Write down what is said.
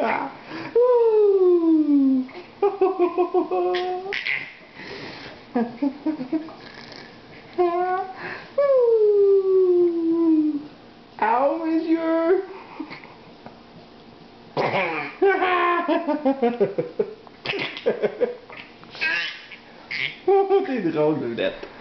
Ow is your... What did you do that?